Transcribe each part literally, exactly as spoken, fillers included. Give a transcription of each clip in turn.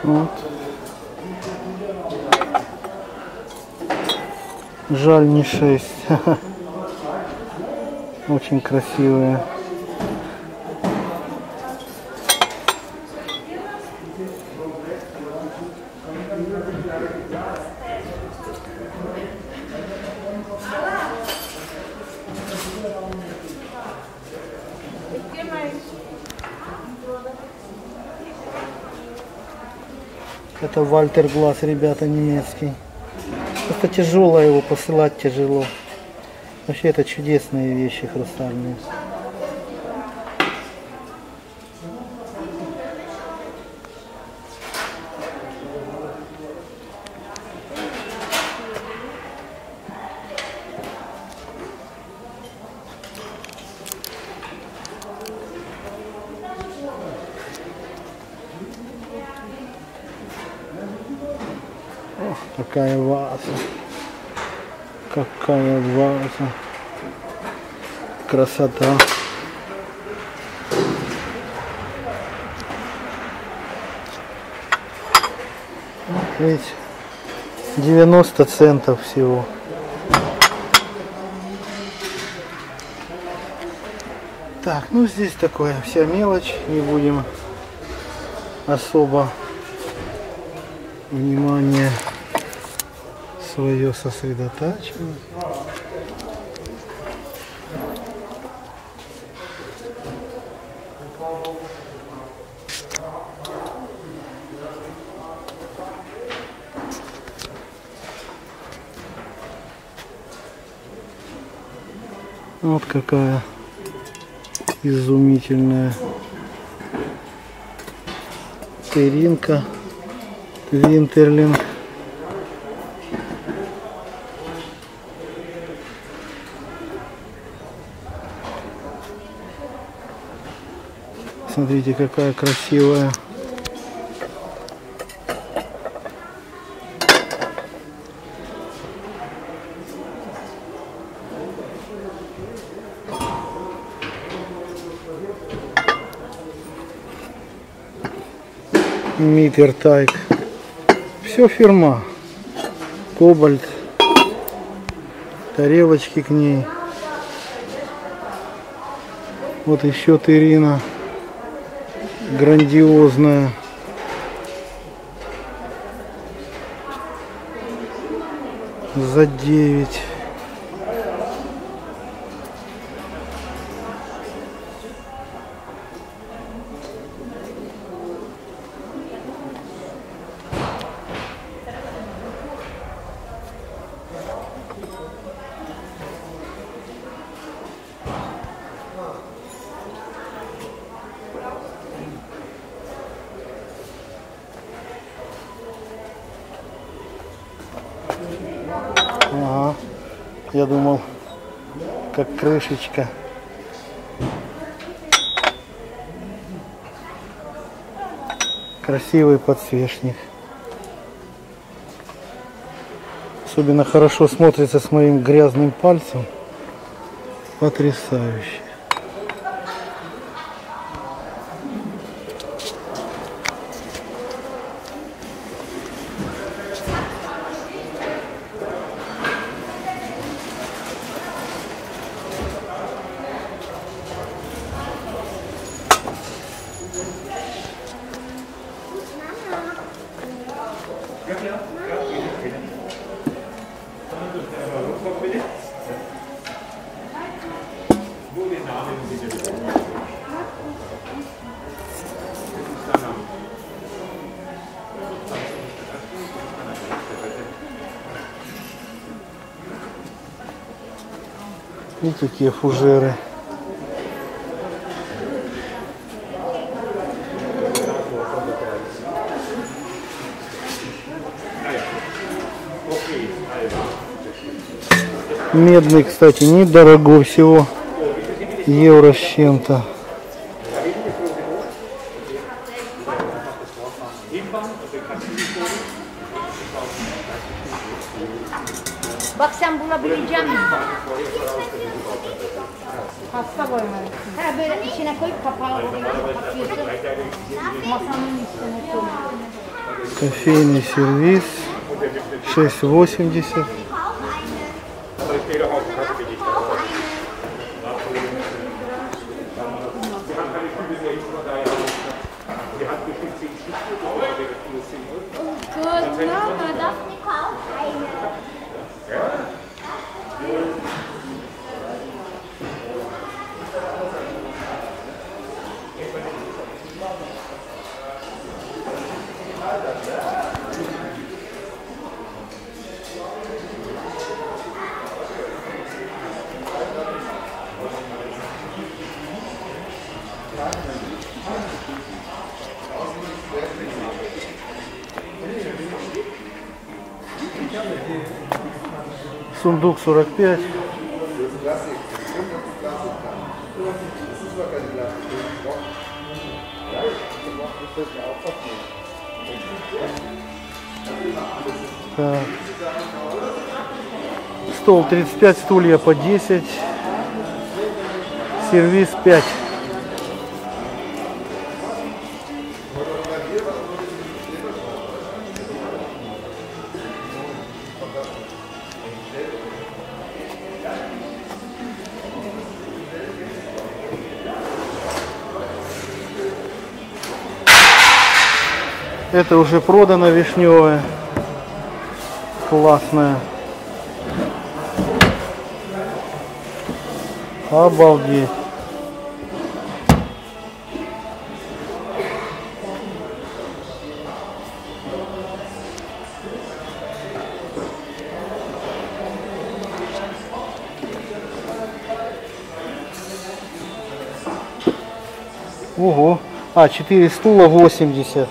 Вот. Жаль, не шесть. Очень красивые. Это Вальтер Глаз, ребята, немецкий. Просто тяжело его посылать, тяжело. Вообще это чудесные вещи хрустальные. Ох, какая ваза. Какая ваза. Красота. Видите, девяносто центов всего. Так, ну здесь такое, вся мелочь, не будем особо внимание свое сосредотачивать. Вот какая изумительная теринка Винтерлинг. Смотрите, какая красивая. Миттертайг. Все фирма. Кобальт. Тарелочки к ней. Вот еще терина. Грандиозная. За девять. Ага, я думал, как крышечка. Красивый подсвечник. Особенно хорошо смотрится с моим грязным пальцем. Потрясающе. И такие фужеры. Медный, кстати, недорого, всего евро с чем-то. Bak sen bulabileceğim mi? Pasta boyaları. Ha böyle içine koyup kapağı oraya kapatıyorsun. Masanın üstüne koyuyorsun. Кофейный сервиз шесть восемьдесят. Сундук сорок пять. Так. Стол тридцать пять, стулья по десять. Сервиз пять. Это уже продано вишневое. Классное. Обалдеть. Ого. А, четыре стула восемьдесят.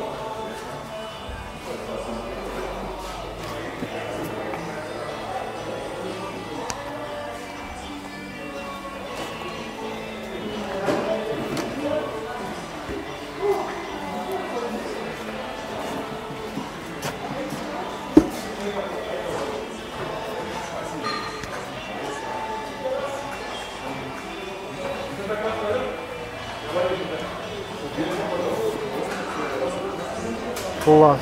Класс.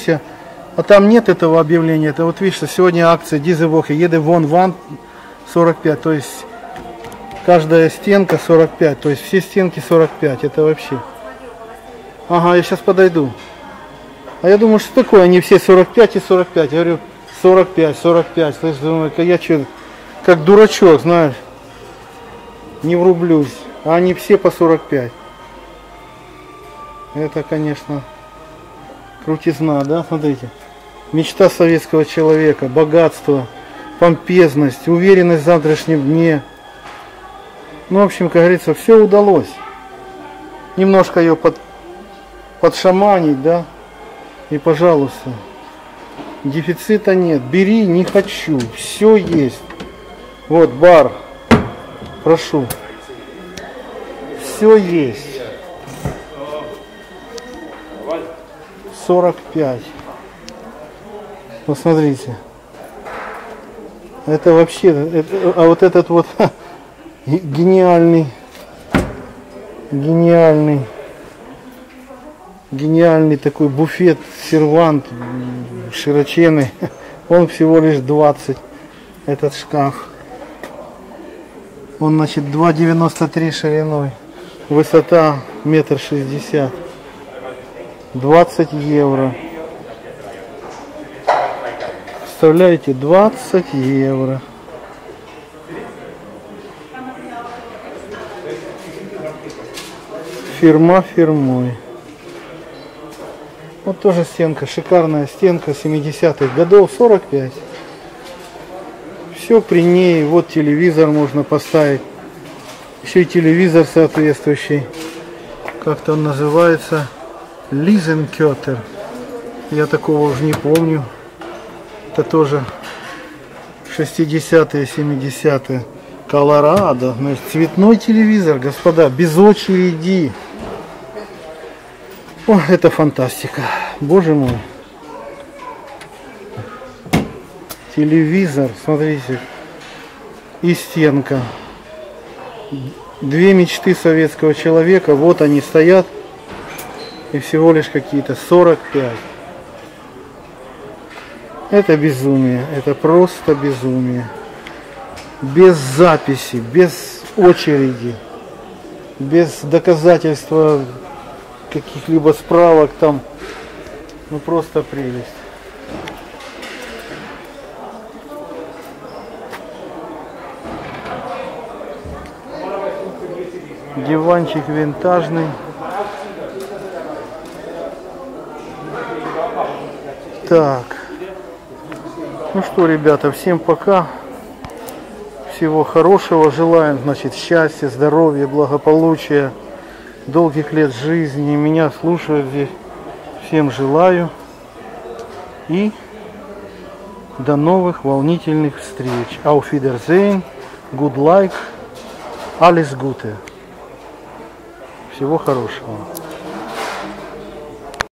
А там нет этого объявления. Это вот видишь, что сегодня акция Дизевохи. Еды вон ван сорок пять. То есть каждая стенка сорок пять. То есть все стенки сорок пять. Это вообще. Ага, я сейчас подойду. А я думаю, что такое? Они все сорок пять и сорок пять. Я говорю, сорок пять, сорок пять. Слышь, думаю, я что, как дурачок, знаешь, не врублюсь. А они все по сорок пять. Это, конечно, крутизна, да? Смотрите. Мечта советского человека, богатство, помпезность, уверенность в завтрашнем дне. Ну, в общем, как говорится, все удалось. Немножко ее под, подшаманить, да? И, пожалуйста, дефицита нет. Бери, не хочу. Все есть. Вот бар. Прошу. Все есть. сорок пять. Посмотрите. Это вообще, это, а вот этот вот гениальный, гениальный, гениальный такой буфет, сервант широченный, он всего лишь двадцать, этот шкаф. Он, значит, два девяносто три шириной, высота метр шестьдесят, двадцать евро. Представляете, двадцать евро. Фирма фирмой. Вот тоже стенка, шикарная стенка семидесятых годов, сорок пять. Все при ней, вот телевизор можно поставить. Еще и телевизор соответствующий. Как-то он называется, Лизенкётер. Я такого уже не помню. Это тоже шестидесятые, семидесятые. Колорадо. Значит, цветной телевизор, господа, без очереди. О, это фантастика. Боже мой. Телевизор, смотрите. И стенка. Две мечты советского человека. Вот они стоят. И всего лишь какие-то сорок пять. Это безумие, это просто безумие. Без записи, без очереди, без доказательства каких-либо справок там. Ну просто прелесть. Диванчик винтажный. Так. Ну что, ребята, всем пока. Всего хорошего. Желаем, значит, счастья, здоровья, благополучия, долгих лет жизни. Меня слушают здесь. Всем желаю. И до новых волнительных встреч. Auf Wiedersehen. Good luck. Alles Gute. Всего хорошего.